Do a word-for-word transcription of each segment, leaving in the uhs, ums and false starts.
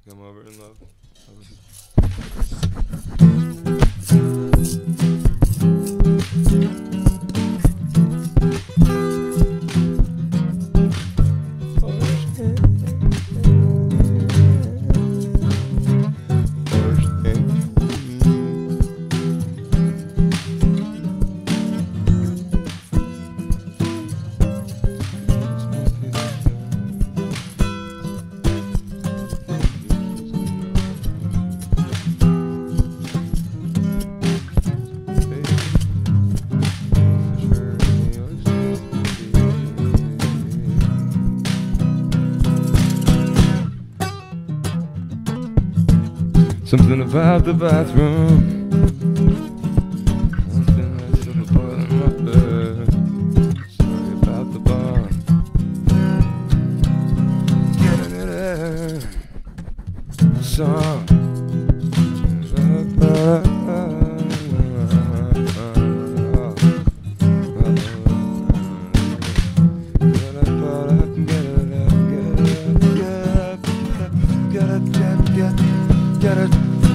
come over and love. Something about the bathroom, something that's in the boiling my bed. Sorry about the bar, getting it in song. Get it.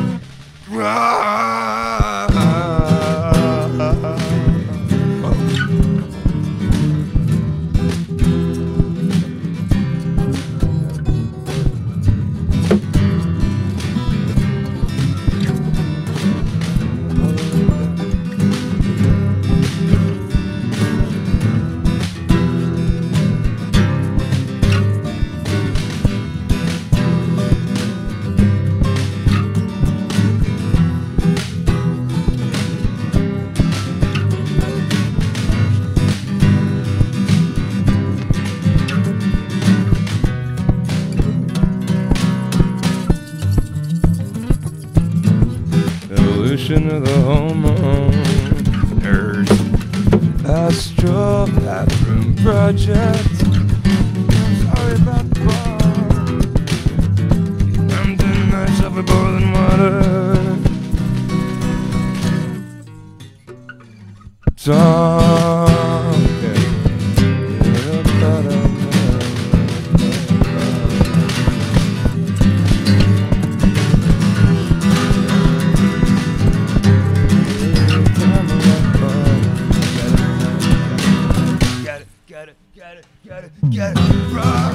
Evolution of the hormone nerd. Astral bathroom project. Sorry about the bar. I'm doing myself with boiling water. Song. Get it, get it, get it, get it, right.